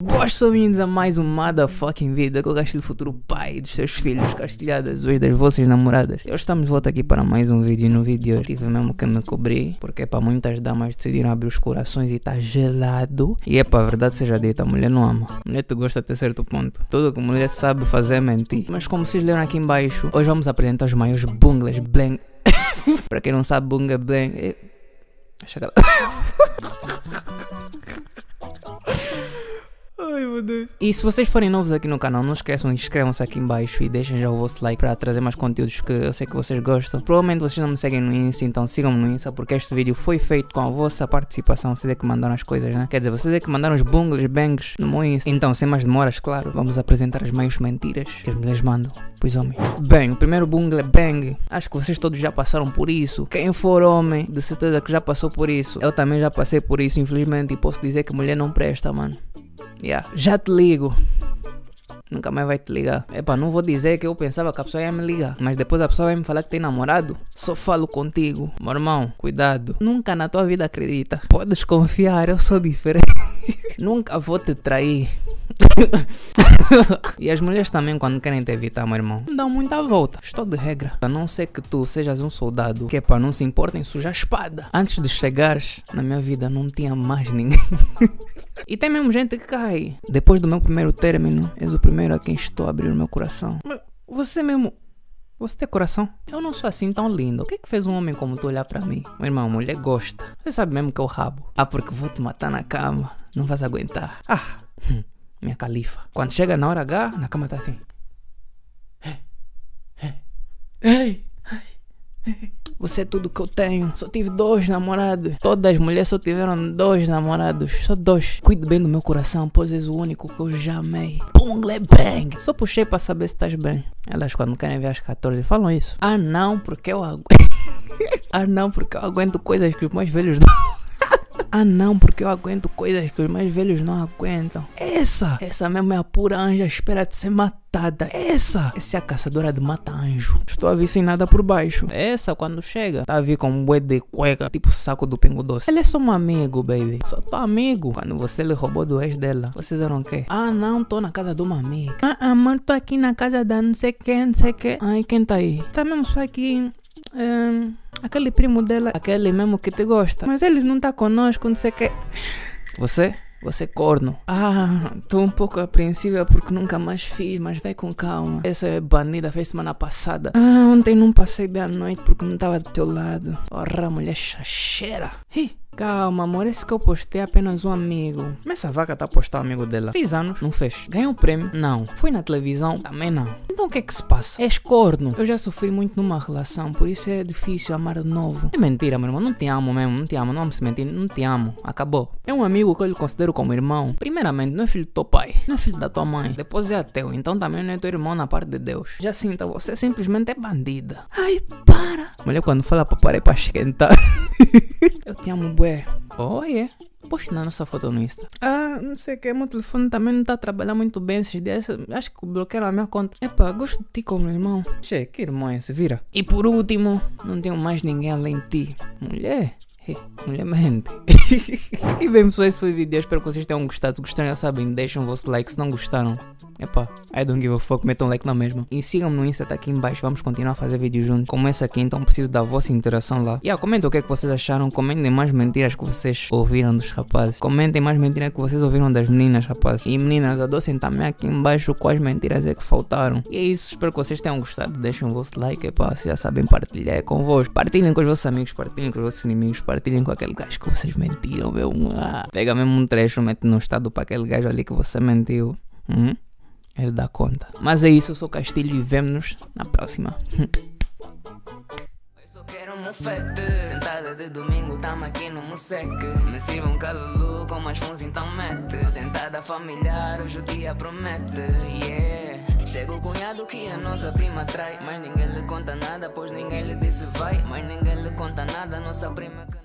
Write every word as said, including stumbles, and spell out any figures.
Boas bem-vindos a mais um motherfucking vídeo com o Castilho Futuro Pai dos seus filhos, castilhadas, hoje das vossas namoradas. Hoje estamos de volta aqui para mais um vídeo e no vídeo de hoje tive mesmo que me cobrir, porque para muitas damas decidiram abrir os corações e tá gelado. E é para a verdade seja dita, a mulher não ama. A mulher te gosta até certo ponto. Tudo que a mulher sabe fazer é mentir. Mas como vocês leram aqui embaixo, hoje vamos apresentar os maiores bungles blank. Para quem não sabe, bunga blank é... Chega lá. Ai meu Deus. E se vocês forem novos aqui no canal, não esqueçam, inscrevam-se aqui em baixo e deixem já o vosso like para trazer mais conteúdos que eu sei que vocês gostam. Provavelmente vocês não me seguem no Insta, então sigam-me no Insta, porque este vídeo foi feito com a vossa participação. Vocês é que mandaram as coisas, né? Quer dizer, vocês é que mandaram os bungles, bangs no meu Insta. Então, sem mais demoras, claro, vamos apresentar as maiores mentiras que as mulheres mandam, pois homens. Bem, o primeiro bungle bang, acho que vocês todos já passaram por isso. Quem for homem, de certeza que já passou por isso. Eu também já passei por isso, infelizmente, e posso dizer que mulher não presta, mano. Yeah. Já te ligo. Nunca mais vai te ligar. Epa, não vou dizer que eu pensava que a pessoa ia me ligar, mas depois a pessoa vai me falar que tem namorado. Só falo contigo. Meu irmão, cuidado. Nunca na tua vida acredita. Podes confiar, eu sou diferente. Nunca vou te trair. E as mulheres também, quando querem te evitar, meu irmão, dão muita volta. Estou de regra. A não ser que tu sejas um soldado que é para não se importa em sujar a espada. Antes de chegares na minha vida não tinha mais ninguém. E tem mesmo gente que cai. Depois do meu primeiro término, és o primeiro a quem estou a abrir o meu coração. Mas você mesmo... Você tem coração? Eu não sou assim tão lindo. O que é que fez um homem como tu olhar pra mim? Meu irmão, mulher gosta. Você sabe mesmo que eu rabo. Ah, porque vou te matar na cama. Não vais aguentar. Ah, hum, minha califa. Quando chega na hora H, na cama tá assim. Ei, ei, você é tudo que eu tenho. Só tive dois namorados. Todas as mulheres só tiveram dois namorados. Só dois. Cuide bem do meu coração, pois és o único que eu já amei. Bungle bang. Só puxei pra saber se estás bem. Elas quando querem ver às catorze falam isso. Ah não, porque eu aguento. Ah não, porque eu aguento coisas que os mais velhos não. Ah não, porque eu aguento coisas que os mais velhos não aguentam. Essa, essa mesmo é a pura anja, espera de ser matada. Essa, essa é a caçadora de mata-anjo. Estou a vir sem nada por baixo. Essa quando chega, tá a vir com um bué de cueca, tipo saco do Pingo Doce. Ele é só um amigo, baby. Só tô amigo. Quando você lhe roubou do ex dela, vocês eram o quê? Ah não, tô na casa de uma amiga. Ah amor, tô aqui na casa da não sei quem, não sei quem. Ai, quem tá aí? Tá mesmo só aqui... Um, aquele primo dela, aquele mesmo que te gosta, mas ele não tá conosco, não sei o que. Você? Você corno. Ah, tô um pouco apreensiva porque nunca mais fiz, mas vai com calma. Essa bandida fez semana passada. Ah, ontem não passei bem a noite porque não tava do teu lado. Porra, mulher chacheira. Ih. Calma, amor, esse que eu postei é apenas um amigo. Mas essa vaca tá a postar o amigo dela. Fez anos, não fez. Ganhou um prêmio? Não. Foi na televisão? Também não. Então o que é que se passa? És corno. Eu já sofri muito numa relação, por isso é difícil amar de novo. É mentira, meu irmão, não te amo mesmo, não te amo, não amo se mentir, não te amo. Acabou. É um amigo que eu lhe considero como irmão. Primeiramente, não é filho do teu pai, não é filho da tua mãe. Depois é ateu, então também não é teu irmão na parte de Deus. Já sinta, você simplesmente é bandida. Ai, para. Mulher quando fala pra parar pra esquentar. Eu te amo, bué. Oh, é? Yeah. Poste na nossa foto no Insta. Ah, não sei o que, meu telefone também não tá a trabalhar muito bem esses dias. Acho que bloquearam a minha conta. Epa, gosto de ti como irmão. Che, que irmão é esse? Vira. E por último, não tenho mais ninguém além de ti. Mulher? Hey, mulher mente. E bem pessoal, esse foi o vídeo. Eu espero que vocês tenham gostado. Se gostaram, já sabem, deixem o vosso like. Se não gostaram, epá, I don't give a fuck, metam um like na mesma. E sigam-me no Insta, tá aqui embaixo. Vamos continuar a fazer vídeos juntos como esse aqui, então preciso da vossa interação lá. E yeah, comentem o que é que vocês acharam. Comentem mais mentiras que vocês ouviram dos rapazes. Comentem mais mentiras que vocês ouviram das meninas, rapazes. E meninas, adoçem também aqui embaixo quais mentiras é que faltaram. E é isso, espero que vocês tenham gostado. Deixem o vosso like, epá, vocês já sabem, partilhar é convosco. Partilhem com os vossos amigos, partilhem com os vossos inimigos, partilhem com aquele gajo que vocês mentiram, meu. Ah, pega mesmo um trecho, mete no estado para aquele gajo ali que você mentiu. Hum? Ele dá conta. Mas é isso, eu sou Castilho e vemo-nos na próxima. Eu só quero um mofete. Sentada de domingo, tamo aqui no Moseque. Me sirva um calulu com mais funs, então mete. Sentada familiar, hoje o dia promete. Yeah. Chega o cunhado que a nossa prima trai. Mas ninguém lhe conta nada, pois ninguém lhe disse vai. Mas ninguém lhe conta nada, nossa prima...